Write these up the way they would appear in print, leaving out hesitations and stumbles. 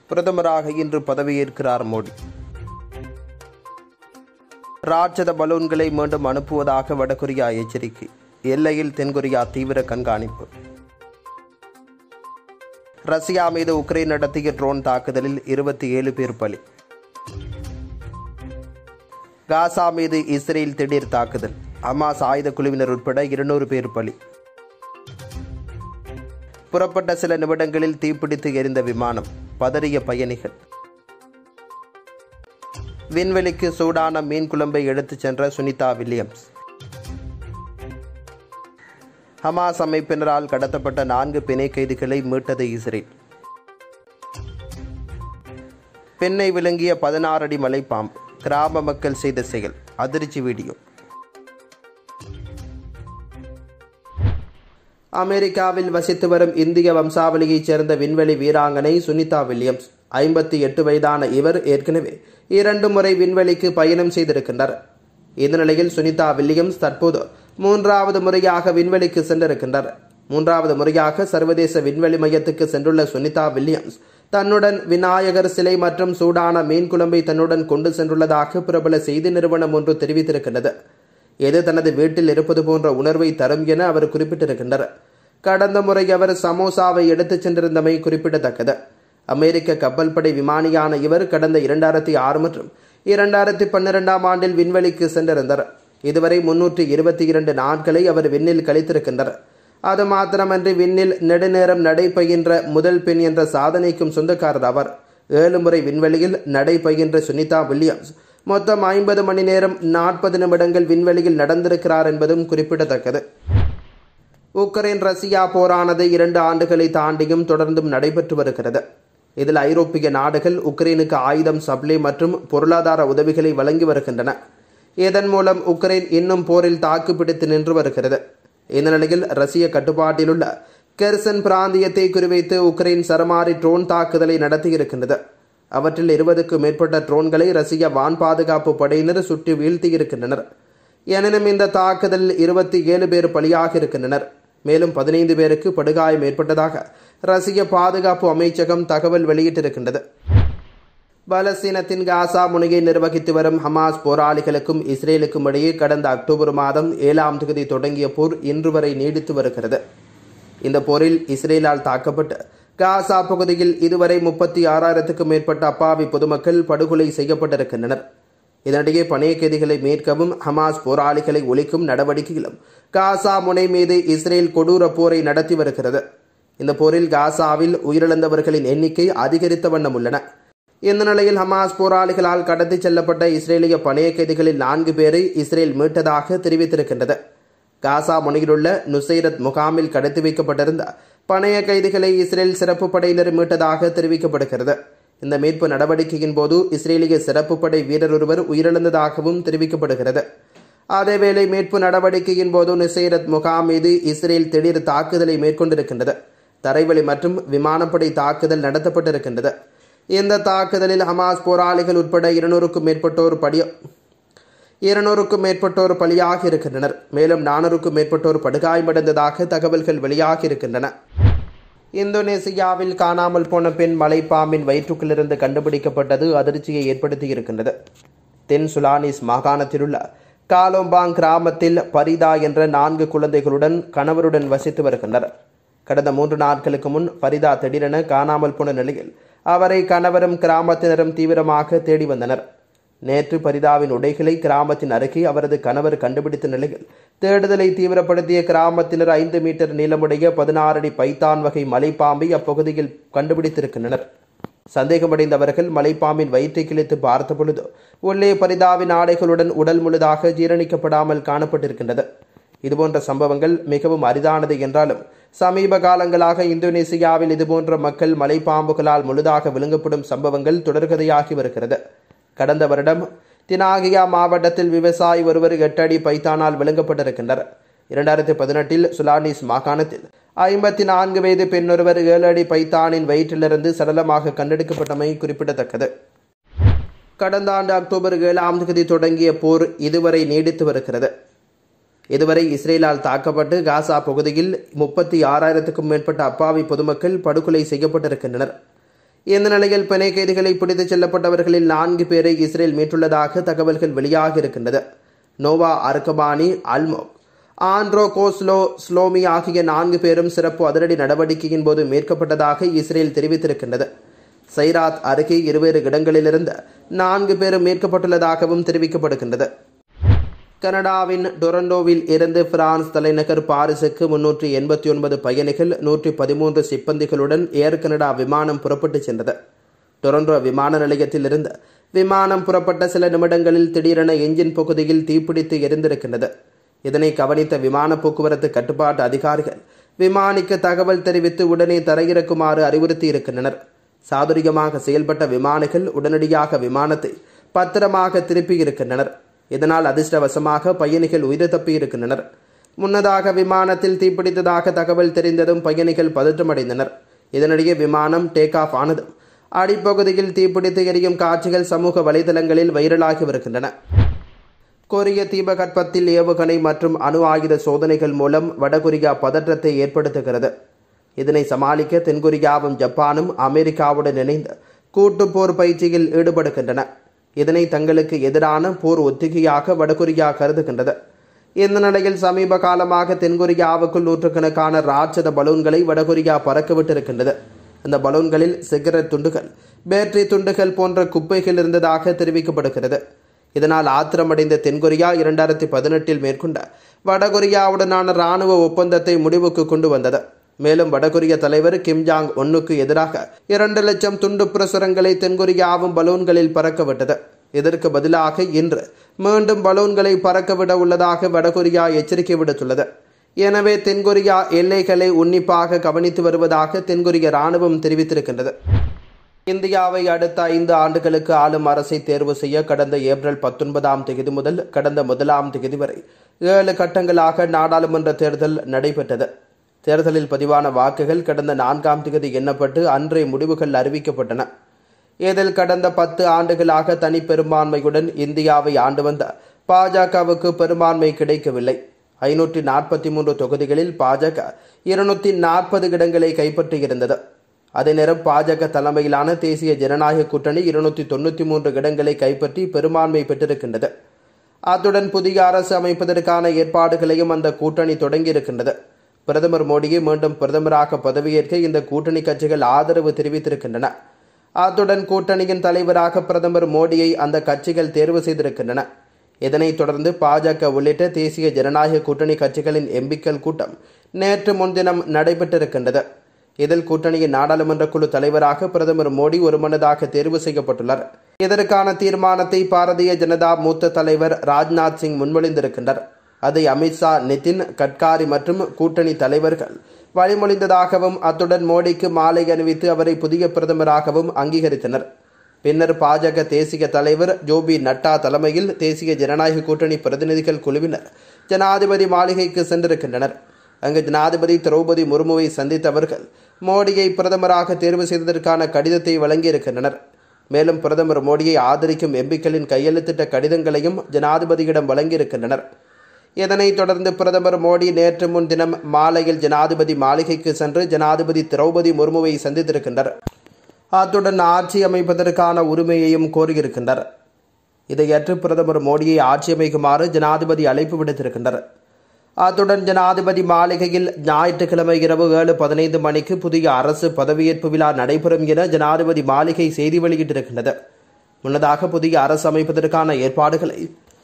பிரதமராக இன்று பதவியேற்கிறார் மோடி. ராட்சத பலூன்களை மீண்டும் அனுப்புவதாக வடகொரியா எச்சரிக்கை. எல்லையில் தென்கொரியா தீவிர கண்காணிப்பு. ரஷ்யா மீது உக்ரைன் நடத்திய ட்ரோன் தாக்குதலில் 27 பேர் பலி. காசா மீது இஸ்ரேல் திடீர் தாக்குதல். ஹமாஸ் ஆயுத குழுவினர் உட்பட 200 பேர் பலி. புறப்பட்ட சில நிமிடங்களில் தீப்பிடித்து எரிந்த விமானம், பதறிய பயணிகள். விண்வெளிக்கு சூடான மீன் குழம்பை எடுத்துச் சென்ற சுனிதா வில்லியம்ஸ். ஹமாஸ் அமைப்பினரால் கடத்தப்பட்ட 4 பிணை கைதிகளை மீட்டது இஸ்ரேல். பெண்ணை விழுங்கிய 16 அடி மலைப்பாம்பு, கிராம மக்கள் செய்த செயல், அதிர்ச்சி வீடியோ. அமெரிக்காவில் வசித்து வரும் இந்திய வம்சாவளியைச் சேர்ந்த விண்வெளி வீராங்கனை சுனிதா வில்லியம்ஸ். 58 வயதான இவர் ஏற்கனவே 2 முறை விண்வெளிக்கு பயணம் செய்திருக்கின்றார். இந்த நிலையில் சுனிதா வில்லியம்ஸ் தற்போது 3வது முறையாக விண்வெளிக்கு சென்றிருக்கின்றார். 3வது முறையாக சர்வதேச விண்வெளி மையத்துக்கு சென்றுள்ள சுனிதா வில்லியம்ஸ் தன்னுடன் விநாயகர் சிலை மற்றும் சூடான மீன் குழம்பை தன்னுடன் கொண்டு சென்றுள்ளதாக பிரபல செய்தி நிறுவனம் ஒன்று தெரிவித்திருக்கின்றது. இது தனது வீட்டில் இருப்பது போன்ற உணர்வை தரும் என அவர் குறிப்பிட்டிருக்கின்றார். கடந்த முறை அவர் சமோசாவை எடுத்துச் சென்றிருந்தமை குறிப்பிடத்தக்கது. அமெரிக்க கப்பல் படை விமானியான இவர் கடந்த 2006 மற்றும் 2012ஆம் ஆண்டில் விண்வெளிக்கு சென்றிருந்தார். இதுவரை 322 நாட்களை அவர் விண்ணில் கழித்திருக்கின்றார். அது மாத்திரமன்றி விண்ணில் நெடுநேரம் நடைபயின்ற முதல் பெண் என்ற சாதனைக்கும் சொந்தக்காரர் அவர். 7 முறை விண்வெளியில் நடைபயின்ற சுனிதா வில்லியம்ஸ் மொத்தம் 50 மணி நேரம் 40 நிமிடங்கள் விண்வெளியில் நடந்திருக்கிறார் என்பதும் குறிப்பிடத்தக்கது. உக்ரைன் ரஷ்யா போரானது 2 ஆண்டுகளை தாண்டியும் தொடர்ந்தும் நடைபெற்று வருகிறது. இதில் ஐரோப்பிய நாடுகள் உக்ரைனுக்கு ஆயுதம், சப்ளை மற்றும் பொருளாதார உதவிகளை வழங்கி வருகின்றன. இதன் மூலம் உக்ரைன் இன்னும் போரில் தாக்குப்பிடித்து நின்று வருகிறது. இந்த நிலையில் ரஷ்ய கட்டுப்பாட்டிலுள்ள கெர்சன் பிராந்தியத்தை குறிவைத்து உக்ரைன் சரமாரி ட்ரோன் தாக்குதலை நடத்தியிருக்கின்றது. அவற்றில் 20க்கும் மேற்பட்ட ட்ரோன்களை ரஷ்ய வான் பாதுகாப்பு படையினர் சுற்றி வீழ்த்தியிருக்கின்றனர். எனினும் இந்த தாக்குதலில் 27 பேர் பலியாக இருக்கின்றனர். மேலும் 15 பேருக்கு படுகாயம் ஏற்பட்டதாக ரஷ்ய பாதுகாப்பு அமைச்சகம் தகவல் வெளியிட்டிருக்கின்றது. பலஸ்தீனத்தின் காசா முனையை நிர்வகித்து வரும் ஹமாஸ் போராளிகளுக்கும் இஸ்ரேலுக்கும் இடையே கடந்த அக்டோபர் மாதம் 7ஆம் தேதி தொடங்கிய போர் இன்று வரை நீடித்து வருகிறது. இந்த போரில் இஸ்ரேலால் தாக்கப்பட்டு காசா பகுதியில் இதுவரை 36,000க்கும் மேற்பட்ட அப்பாவி பொதுமக்கள் படுகொலை செய்யப்பட்டிருக்கின்றனர். இதனிடையே பணைய கைதிகளை மீட்கவும் ஹமாஸ் போராளிகளை ஒழிக்கும் நடவடிக்கையிலும் காசா முனை மீது இஸ்ரேல் கொடூர போரை நடத்தி வருகிறது. இந்த போரில் காசாவில் உயிரிழந்தவர்களின் எண்ணிக்கை அதிகரித்த வண்ணம் உள்ளன. இந்த நிலையில் ஹமாஸ் போராளிகளால் கடத்தி செல்லப்பட்ட இஸ்ரேலிய பணைய கைதிகளில் 4 பேரை இஸ்ரேல் மீட்டதாக தெரிவித்திருக்கின்றது. காசா முனையிலுள்ள நுசைரத் முகாமில் கடத்தி வைக்கப்பட்டிருந்த பணைய கைதிகளை இஸ்ரேல் சிறப்பு படையினர் மீட்டதாக தெரிவிக்கப்படுகிறது. இந்த மீட்பு நடவடிக்கையின் போது இஸ்ரேலிய சிறப்பு படை வீரர் ஒருவர் உயிரிழந்ததாகவும் தெரிவிக்கப்படுகிறது. அதேவேளை மீட்பு நடவடிக்கையின் போது நுசைரத் முகாம் மீது இஸ்ரேல் திடீர் தாக்குதலை மேற்கொண்டிருக்கின்றது. தரைவழி மற்றும் விமானப்படை தாக்குதல் நடத்தப்பட்டிருக்கின்றது. இந்த தாக்குதலில் ஹமாஸ் போராளிகள் உட்பட 200க்கும் மேற்பட்டோர் பலியாக இருக்கின்றனர். மேலும் 400க்கும் மேற்பட்டோர் படுகாயமடைந்ததாக தகவல்கள் வெளியாகி இருக்கின்றன. இந்தோனேசியாவில் காணாமல் போன பெண் மலைப்பாம்பின் வயிற்றுக்குள்ளிருந்து கண்டுபிடிக்கப்பட்டது அதிர்ச்சியை ஏற்படுத்தியிருக்கின்றது. தென் சுலானிஸ் மாகாணத்திலுள்ள காலோம்பாங் கிராமத்தில் பரிதா என்ற 4 குழந்தைகளுடன் கணவருடன் வசித்து வருகின்றனர். கடந்த 3 நாட்களுக்கு முன் பரிதா திடீரென காணாமல் போன நிலையில் அவரை கணவரும் கிராமத்தினரும் தீவிரமாக தேடி வந்தனர். நேற்று பரிதாவின் உடைகளை கிராமத்தின் அருகே அவரது கணவர் கண்டுபிடித்த நிலையில் தேடுதலை தீவிரப்படுத்திய கிராமத்தினர் 5 மீட்டர் நீளமுடைய 16 அடி பைத்தான் வகை மலைப்பாம்பை அப்பகுதியில் கண்டுபிடித்திருக்கின்றனர். சந்தேகமடைந்தவர்கள் மலைப்பாம்பின் வயிற்றை கிழித்து பார்த்தபொழுது உள்ளே பரிதாவின் ஆடைகளுடன் உடல் முழுதாக ஜீரணிக்கப்படாமல் காணப்பட்டிருக்கின்றது. இதுபோன்ற சம்பவங்கள் மிகவும் அரிதானது என்றாலும் சமீப காலங்களாக இந்தோனேசியாவில் இதுபோன்ற மக்கள் மலைப்பாம்புகளால் முழுதாக விழுங்கப்படும் சம்பவங்கள் தொடர்கதையாகி வருகிறது. கடந்த வருடம் தினாகியா மாவட்டத்தில் விவசாயி ஒருவர் 8 அடி பைத்தானால் விழுங்கப்பட்டிருக்கின்றனர். 2018இல் சுலானிஸ் மாகாணத்தில் 54 வயது பெண்ணொருவர் 7 அடி பைத்தானின் வயிற்றிலிருந்து சடலமாக கண்டெடுக்கப்பட்டமை குறிப்பிடத்தக்கது. கடந்த ஆண்டு அக்டோபர் 7ஆம் தேதி தொடங்கிய போர் இதுவரை நீடித்து வருகிறது. இதுவரை இஸ்ரேலால் தாக்கப்பட்டு காசா பகுதியில் 36,000க்கும் மேற்பட்ட அப்பாவி பொதுமக்கள் படுகொலை செய்யப்பட்டிருக்கின்றனர். இந்த நிலையில் பிணை கைதிகளை பிடித்துச் செல்லப்பட்டவர்களில் 4 பேரை இஸ்ரேல் மீட்டுள்ளதாக தகவல்கள் வெளியாகியிருக்கின்றது. நோவா அர்கபானி, அல்மோக், ஆண்ட்ரோ கோஸ்லோ ஸ்லோமி ஆகிய 4 பேரும் சிறப்பு அதிரடி நடவடிக்கையின் போது மீட்கப்பட்டதாக இஸ்ரேல் தெரிவித்திருக்கின்றது. சைராத் அருகே 20 இடங்களிலிருந்து 4 பேரும் மீட்கப்பட்டுள்ளதாகவும் தெரிவிக்கப்படுகின்றது. கனடாவின் டொரண்டோவில் இருந்து பிரான்ஸ் தலைநகர் பாரிஸுக்கு 389 பயணிகள் 113 சிப்பந்திகளுடன் ஏர் கனடா விமானம் புறப்பட்டுச் சென்றது. டொரண்டோ விமான நிலையத்திலிருந்து விமானம் புறப்பட்ட சில நிமிடங்களில் திடீரென எஞ்சின் பகுதியில் தீப்பிடித்து எரிந்திருக்கின்றது. இதனை கவனித்த விமான போக்குவரத்து கட்டுப்பாட்டு அதிகாரிகள் விமானிக்கு தகவல் தெரிவித்து உடனே தரையிறக்குமாறு அறிவுறுத்தியிருக்கின்றனர். சாதுரியமாக செயல்பட்ட விமானிகள் உடனடியாக விமானத்தை பத்திரமாக திருப்பியிருக்கின்றனர். இதனால் அதிர்ஷ்டவசமாக பயணிகள் உயிர் தப்பியிருக்கின்றனர். முன்னதாக விமானத்தில் தீப்பிடித்ததாக தகவல் தெரிந்ததும் பயணிகள் பதற்றமடைந்தனர். இதனிடையே விமானம் டேக் ஆஃப் ஆனதும் அடிப்பகுதியில் தீப்பிடித்து எரியும் காட்சிகள் சமூக வலைதளங்களில் வைரலாகி வருகின்றன. கொரிய தீபகற்பத்தில் ஏவுகணை மற்றும் அணு ஆயுத சோதனைகள் மூலம் வடகொரியா பதற்றத்தை ஏற்படுத்துகிறது. இதனை சமாளிக்க தென்கொரியாவும் ஜப்பானும் அமெரிக்காவுடன் இணைந்து கூட்டு போர் பயிற்சியில் ஈடுபடுகின்றன. இதனை தங்களுக்கு எதிரான போர் ஒத்திகையாக வடகொரியா கருதுகின்றது. இந்த நிலையில் சமீப காலமாக தென்கொரியாவுக்குள் நூற்றுக்கணக்கான ராட்சத பலூன்களை வடகொரியா பறக்கவிட்டிருக்கின்றது. அந்த பலூன்களில் சிகரெட் துண்டுகள், பேட்டரி துண்டுகள் போன்ற குப்பைகள் இருந்ததாக தெரிவிக்கப்படுகிறது. இதனால் ஆத்திரமடைந்த தென்கொரியா 2018 மேற்கொண்ட வடகொரியாவுடனான இராணுவ ஒப்பந்தத்தை முடிவுக்கு கொண்டு வந்தது. மேலும் வடகொரிய தலைவர் கிம் ஜாங் உன்னுக்கு எதிராக 2 லட்சம் துண்டு பிரசுரங்களை தென்கொரியாவும் பலூன்களில் பறக்கவிட்டது. இதற்கு பதிலாக இன்று மீண்டும் பலூன்களை பறக்கவிட உள்ளதாக வடகொரியா எச்சரிக்கை விடுத்துள்ளது. எனவே தென்கொரியா எல்லைகளை உன்னிப்பாக கவனித்து வருவதாக தென்கொரிய இராணுவம் தெரிவித்திருக்கின்றது. இந்தியாவை அடுத்த 5 ஆண்டுகளுக்கு ஆளும் அரசை தேர்வு செய்ய கடந்த ஏப்ரல் 19ஆம் தேதி முதல் கடந்த 1ஆம் தேதி வரை 7 கட்டங்களாக நாடாளுமன்ற தேர்தல் நடைபெற்றது. தேர்தலில் பதிவான வாக்குகள் கடந்த 4ஆம் தேதி எண்ணப்பட்டு அன்றே முடிவுகள் அறிவிக்கப்பட்டன. இதில் கடந்த 10 ஆண்டுகளாக தனி பெரும்பான்மையுடன் இந்தியாவை ஆண்டு வந்த பாஜகவுக்கு பெரும்பான்மை கிடைக்கவில்லை. 543 தொகுதிகளில் பாஜக 240 இடங்களை கைப்பற்றியிருந்தது. அதே நேரம் பாஜக தலைமையிலான தேசிய ஜனநாயக கூட்டணி 293 இடங்களை கைப்பற்றி பெரும்பான்மை பெற்றிருக்கின்றது. அத்துடன் புதிய அரசு அமைப்பதற்கான ஏற்பாடுகளையும் அந்த கூட்டணி தொடங்கியிருக்கின்றது. பிரதமர் மோடியை மீண்டும் பிரதமராக பதவியேற்க இந்த கூட்டணி கட்சிகள் ஆதரவு தெரிவித்திருக்கின்றன. அத்துடன் கூட்டணியின் தலைவராக பிரதமர் மோடியை அந்த கட்சிகள் தேர்வு செய்திருக்கின்றன. இதனைத் தொடர்ந்து பாஜக உள்ளிட்ட தேசிய ஜனநாயக கூட்டணி கட்சிகளின் எம்பிக்கள் கூட்டம் நேற்று முன்தினம் நடைபெற்றிருக்கின்றது. இதில் கூட்டணியின் நாடாளுமன்ற குழு தலைவராக பிரதமர் மோடி ஒருமனதாக தேர்வு செய்யப்பட்டுள்ளார். இதற்கான தீர்மானத்தை பாரதிய ஜனதா மூத்த தலைவர் ராஜ்நாத் சிங் முன்மொழிந்திருக்கின்றார். அதை அமித்ஷா, நிதின் கட்காரி மற்றும் கூட்டணி தலைவர்கள் வழிமொழிந்ததாகவும் அத்துடன் மோடிக்கு மாலை அணிவித்து அவரை புதிய பிரதமராகவும் அங்கீகரித்தனர். பின்னர் பாஜக தேசிய தலைவர் ஜோபி நட்டா தலைமையில் தேசிய ஜனநாயக கூட்டணி பிரதிநிதிகள் குழுவினர் ஜனாதிபதி மாளிகைக்கு சென்றிருக்கின்றனர். அங்கு ஜனாதிபதி திரௌபதி முர்முவை சந்தித்த அவர்கள் மோடியை பிரதமராக தேர்வு செய்ததற்கான கடிதத்தை வழங்கியிருக்கின்றனர். மேலும் பிரதமர் மோடியை ஆதரிக்கும் எம்பிக்களின் கையெழுத்திட்ட கடிதங்களையும் ஜனாதிபதியிடம் வழங்கியிருக்கின்றனர். இதனைத் தொடர்ந்து பிரதமர் மோடி நேற்று முன்தினம் மாலையில் ஜனாதிபதி மாளிகைக்கு சென்று ஜனாதிபதி திரௌபதி முர்முவை சந்தித்திருக்கின்றனர். அத்துடன் ஆட்சி அமைப்பதற்கான உரிமையையும் கோரியிருக்கின்றனர். இதையற்று பிரதமர் மோடியை ஆட்சி அமைக்குமாறு ஜனாதிபதி அழைப்பு விடுத்திருக்கின்றனர். அத்துடன் ஜனாதிபதி மாளிகையில் ஞாயிற்றுக்கிழமை இரவு 7:15 மணிக்கு புதிய அரசு பதவியேற்பு விழா நடைபெறும் என ஜனாதிபதி மாளிகை செய்தி வெளியிட்டிருக்கின்றது. முன்னதாக புதிய அரசு அமைப்பதற்கான ஏற்பாடுகளை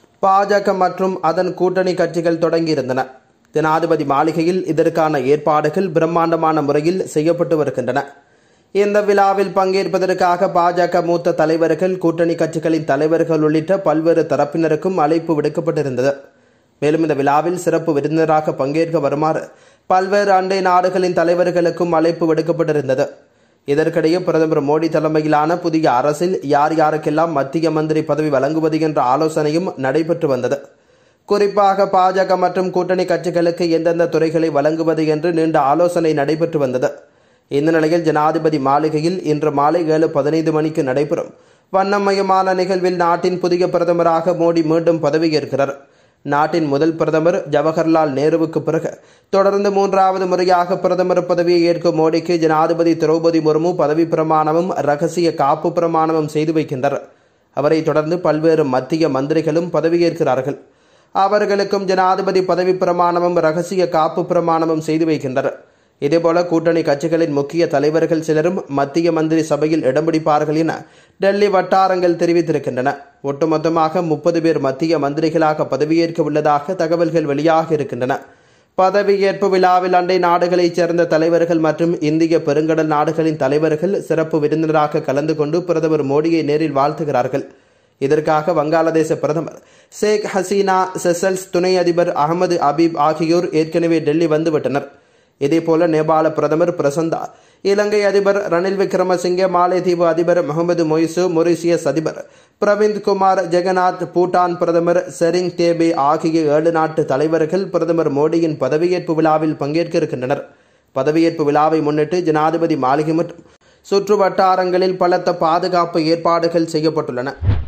பாஜக மற்றும் அதன் கூட்டணி கட்சிகள் தொடங்கியிருந்தன. ஜனாதிபதி மாளிகையில் இதற்கான ஏற்பாடுகள் பிரம்மாண்டமான முறையில் செய்யப்பட்டு வருகின்றன. இந்த விழாவில் பங்கேற்பதற்காக பாஜக மூத்த தலைவர்கள், கூட்டணி கட்சிகளின் தலைவர்கள் உள்ளிட்ட பல்வேறு தரப்பினருக்கும் அழைப்பு விடுக்கப்பட்டிருந்தது. மேலும் இந்த விழாவில் சிறப்பு விருந்தினராக பங்கேற்க வருமாறு பல்வேறு அண்டை நாடுகளின் தலைவர்களுக்கும் அழைப்பு விடுக்கப்பட்டிருந்தது. இதற்கிடையே பிரதமர் மோடி தலைமையிலான புதிய அரசில் யார் யாருக்கெல்லாம் மத்திய மந்திரி பதவி வழங்குவது என்ற ஆலோசனையும் நடைபெற்று வந்தது. குறிப்பாக பாஜக மற்றும் கூட்டணி கட்சிகளுக்கு எந்தெந்த துறைகளை வழங்குவது என்று நீண்ட ஆலோசனை நடைபெற்று வந்தது. இந்த நிலையில் ஜனாதிபதி மாளிகையில் இன்று மாலை 7:15 மணிக்கு நடைபெறும் வண்ணமயமான நிகழ்வில் நாட்டின் புதிய பிரதமராக மோடி மீண்டும் பதவியேற்கிறார். நாட்டின் முதல் பிரதமர் ஜவஹர்லால் நேருவுக்கு பிறகு தொடர்ந்து 3வது முறையாக பிரதமர் பதவியை ஏற்கும் மோடிக்கு ஜனாதிபதி திரௌபதி முர்மு பதவி பிரமாணமும் ரகசிய காப்பு பிரமாணமும் செய்து வைக்கின்றனர். அவரை தொடர்ந்து பல்வேறு மத்திய மந்திரிகளும் பதவியேற்கிறார்கள். அவர்களுக்கும் ஜனாதிபதி பதவி பிரமாணமும் ரகசிய காப்பு பிரமாணமும் செய்து வைக்கின்றனர். இதேபோல கூட்டணி கட்சிகளின் முக்கிய தலைவர்கள் சிலரும் மத்திய மந்திரி சபையில் இடம் பிடிப்பார்கள் என டெல்லி வட்டாரங்கள் தெரிவித்திருக்கின்றன. ஒட்டுமொத்தமாக 30 பேர் மத்திய மந்திரிகளாக பதவியேற்க உள்ளதாக தகவல்கள் வெளியாக இருக்கின்றன. பதவியேற்பு விழாவில் அண்டை நாடுகளைச் சேர்ந்த தலைவர்கள் மற்றும் இந்திய பெருங்கடல் நாடுகளின் தலைவர்கள் சிறப்பு விருந்தினராக கலந்து கொண்டு பிரதமர் மோடியை நேரில் வாழ்த்துகிறார்கள். இதற்காக வங்காளதேச பிரதமர் ஷேக் ஹசீனா, செசல்ஸ் துணை அதிபர் அகமது அபீப் ஆகியோர் ஏற்கனவே டெல்லி வந்துவிட்டனர். இதேபோல நேபாள பிரதமர் பிரசந்தா, இலங்கை அதிபர் ரணில் விக்ரமசிங்கே, மாலைதீவு அதிபர் முகமது மொய்சு, மொரிசியஸ் அதிபர் பிரவிந்த் குமார் ஜெகநாத், பூட்டான் பிரதமர் செரிங் டேபே ஆகிய 7 நாட்டு தலைவர்கள் பிரதமர் மோடியின் பதவியேற்பு விழாவில் பங்கேற்க இருக்கின்றனர். பதவியேற்பு விழாவை முன்னிட்டு ஜனாதிபதி மாளிகை மற்றும் சுற்று வட்டாரங்களில் பலத்த பாதுகாப்பு ஏற்பாடுகள் செய்யப்பட்டுள்ளன.